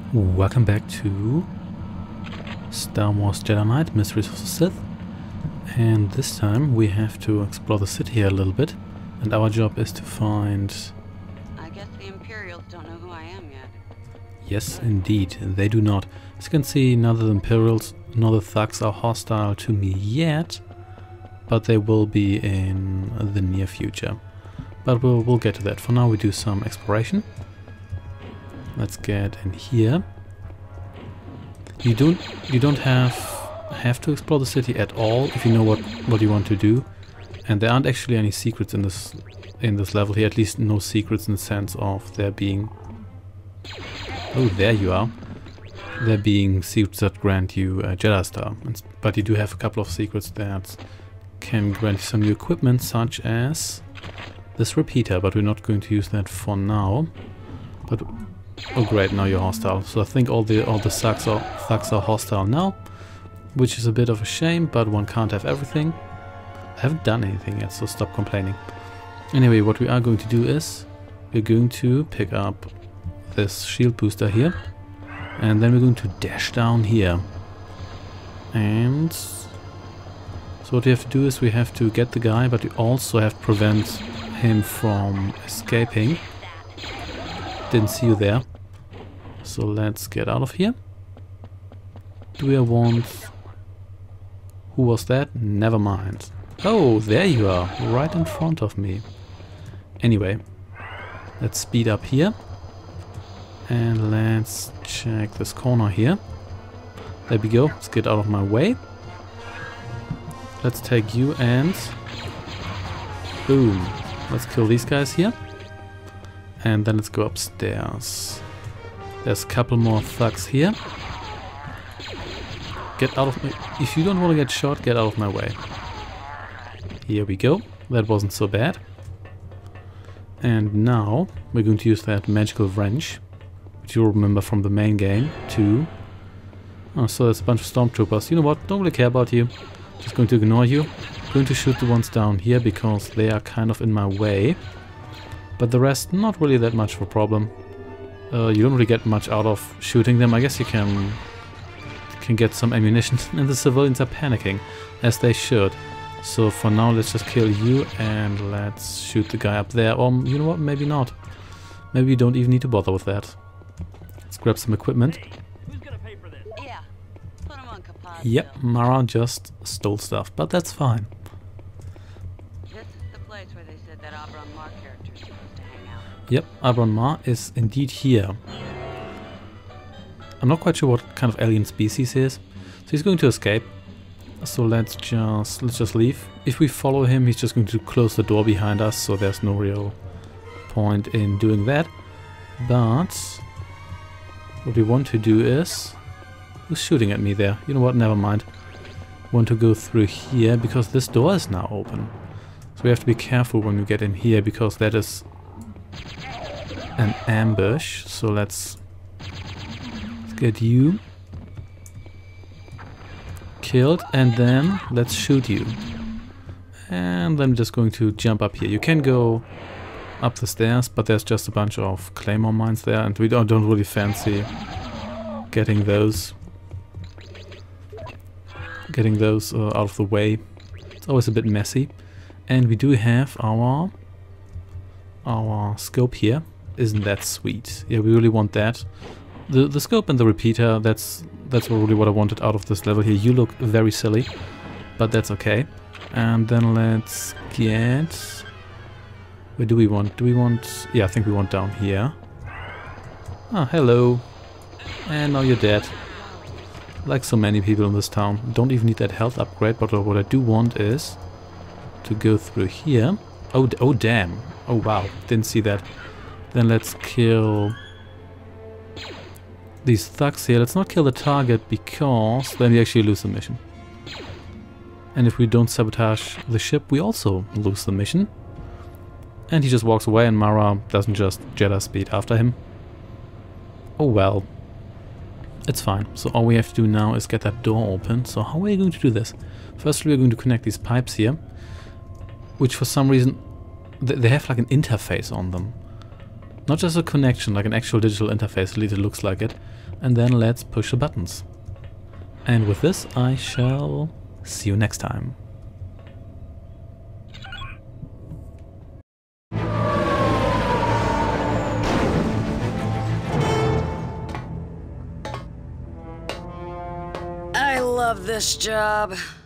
Welcome back to Star Wars Jedi Knight, Mysteries of the Sith. And this time we have to explore the city here a little bit. And our job is to find... I guess the Imperials don't know who I am yet. Yes, indeed, they do not. As you can see, neither the Imperials nor the Thugs are hostile to me yet. But they will be in the near future. But we'll get to that. For now we do some exploration. Let's get in here. You don't have to explore the city at all if you know what you want to do. And there aren't actually any secrets in this level here, at least no secrets in the sense of there being... Oh, there you are. There being secrets that grant you a Jedi Star. But you do have a couple of secrets that can grant you some new equipment, such as this repeater, but we're not going to use that for now. But oh great, now you're hostile. So I think all the thugs are hostile now, which is a bit of a shame, but one can't have everything. I haven't done anything yet, so stop complaining. Anyway, what we are going to do is we're going to pick up this shield booster here, and then we're going to dash down here. And so what we have to do is we have to get the guy, but we also have to prevent him from escaping. Didn't see you there. So let's get out of here. Do I want... Who was that? Never mind. Oh, there you are. Right in front of me. Anyway. Let's speed up here. And let's check this corner here. There we go. Let's get out of my way. Let's take you and... Boom. Let's kill these guys here. And then let's go upstairs. There's a couple more thugs here. Get out of me. If you don't want to get shot, get out of my way. Here we go. That wasn't so bad. And now we're going to use that magical wrench, which you'll remember from the main game, too. Oh, so there's a bunch of stormtroopers. You know what? Don't really care about you. Just going to ignore you. Going to shoot the ones down here because they are kind of in my way. But the rest, not really that much of a problem. You don't really get much out of shooting them. I guess you can get some ammunition, and the civilians are panicking, as they should. So for now, let's just kill you, and let's shoot the guy up there. Or, you know what, maybe not. Maybe you don't even need to bother with that. Let's grab some equipment. Who's gonna pay for this? Yeah. Put him on Capaz. Yep, Mara just stole stuff, but that's fine. This is the place where they said that Abron Marr character is supposed to hang out. Yep, Abron Marr is indeed here. I'm not quite sure what kind of alien species he is. So he's going to escape. So let's just leave. If we follow him, he's just going to close the door behind us, so there's no real point in doing that. But what we want to do is... Who's shooting at me there? You know what, never mind. Want to go through here because this door is now open. So we have to be careful when we get in here because that is an ambush. So let's get you killed and then let's shoot you. And I'm just going to jump up here. You can go up the stairs, but there's just a bunch of claymore mines there and we don't really fancy getting those out of the way. It's always a bit messy. And we do have our scope here. Isn't that sweet? Yeah, we really want that. The scope and the repeater, that's really what I wanted out of this level here. You look very silly, but that's okay. And then let's get... Where do we want? Do we want... Yeah, I think we want down here. Ah, hello. And now you're dead. Like so many people in this town. Don't even need that health upgrade, but what I do want is to go through here. Oh damn. Oh wow, didn't see that. Then let's kill these thugs here. Let's not kill the target because then we actually lose the mission. And if we don't sabotage the ship, we also lose the mission. And he just walks away and Mara doesn't just Jedi speed after him. Oh well. It's fine. So all we have to do now is get that door open. So how are we going to do this? Firstly, we're going to connect these pipes here, which for some reason they have like an interface on them. Not just a connection, like an actual digital interface, at least it looks like it. And then let's push the buttons. And with this, I shall see you next time. I love this job.